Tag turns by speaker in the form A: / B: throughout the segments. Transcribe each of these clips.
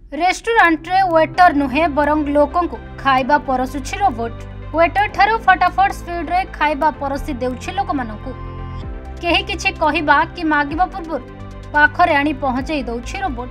A: Restaurant रे waiter नुहे बरं लोकों को खाइबा परसुछि रोबोट। वेटर ठारो फटाफट स्पीड रे खाइबा परसी देउछि लोक मानकु। केही किछि कहिबा कि मागिबा पूर्व पाखरे आनी पहुंचाई दउछि रोबोट।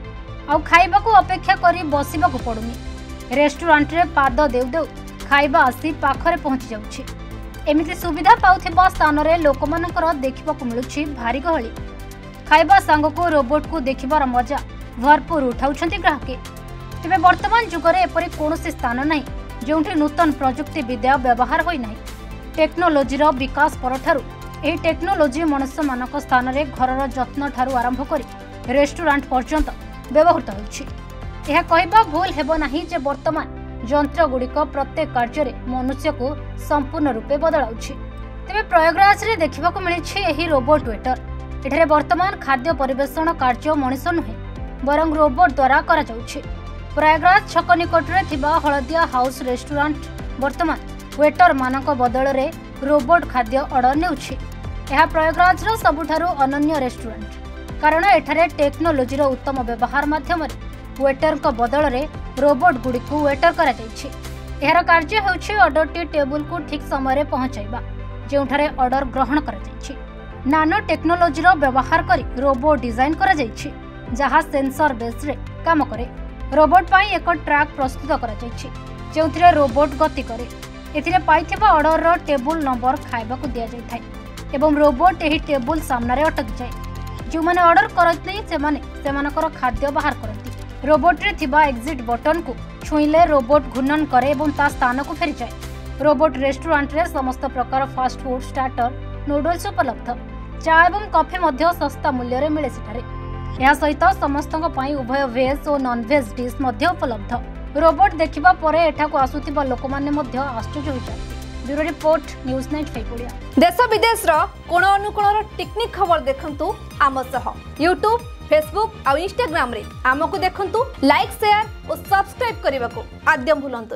A: आउ खाइबा को अपेक्षा करी बसिबा को पडुनी। रेस्टोरेंट रे पाद देउ देउ खाइबा आसी पाखरे पहुंची जाउछि। एमिति सुविधा पाउथिबा स्थान रे लोक मानकर देखिबा को मिलुछि भारी गहली। खाइबा सांग को रोबोट को देखिबार मजा भरपूर उठाउछंती ग्राहके। तेबे वर्तमान जुगरे एपरि कोनोसी स्थान नाही जोंठी नूतन प्रजुक्ति विद्या व्यवहार होई नाही। टेक्नोलोजी रो विकास परठारु एही टेक्नोलोजी मनुष्य मानक स्थान रे घरर जत्न ठारु आरंभ करी रेस्टोरेंट पर्यंत व्यवहृत होउछि। एहा कहबा भूल हेबो नाही जे वर्तमान यंत्र गुड़िक प्रत्येक कार्य रे मनुष्य को संपूर्ण रूपे बदलाउछि। तेबे प्रयागराज रे देखिबाको मिलिछि एही रोबोट वेटर। एठारे वर्तमान खाद्य परिवेषण कार्य मनुष्य नुहे बरं रोबोट द्वारा करा जाउछि। प्रयागराज छक निकट रे थिबा हळदिया हाउस रेस्टोरेंट वर्तमान वेटर मानक बदल रे रोबोट खाद्य ऑर्डर नेउछि। एहा प्रयागराज रो सबुठारु अनन्य रेस्टोरेंट कारण एठारे टेक्नोलोजी रो उत्तम व्यवहार माध्यम रे वेटर को बदल रे रोबोट गुडी को वेटर करा जाइछि। एहार कार्य हेउछि ऑर्डर टी टेबल को ठीक समय रे पहुंचाइबा जेउठारे ऑर्डर ग्रहण करा जाइछि। नानो टेक्नोलोजी रो व्यवहार करी रोबोट डिजाइन करा जाइछि जहाँ सेंसर बेस रे काम करे। रोबोट पाई एक ट्रैक प्रस्तुत करा जाइछि जेउथिरे रोबोट गति करे। एथिरे पाइथिबा ऑर्डर रो टेबल नंबर खाइबा को दिया जाय थाय एवं रोबोट एही टेबल सामना रे अटक जाय। जो माने ऑर्डर करथि सेमानकर खाद्य बाहर करथि। रोबोट रे थिबा एग्जिट बटन को छुईले रोबोट घूर्णन करे एवं ता स्थान को फेरि जाय। रोबोट रेस्टोरेंट रे समस्त प्रकार फास्ट फूड स्टार्टर नूडल्स उपलब्ध। चा एवं कॉफी मध्य सस्ता मूल्य रे मिले सिठारे। यह सहित समस्तଙ୍କ ପାଇଁ उभय वेज और नॉन वेज डिश मध्य उपलब्ध। रोबोट देखिबा परे एठा को आसुथिबा लोक माने मध्य आश्चर्य होई जाय। Bureau report news 95 Odia.
B: देश विदेश रो कोण अनुकोण टेक्निक खबर देखंतु आम सह यूट्यूब फेसबुक और इंस्टाग्राम रे आमको देखंतु लाइक शेयर और सब्सक्राइब करने को आद्यम भूलंतु।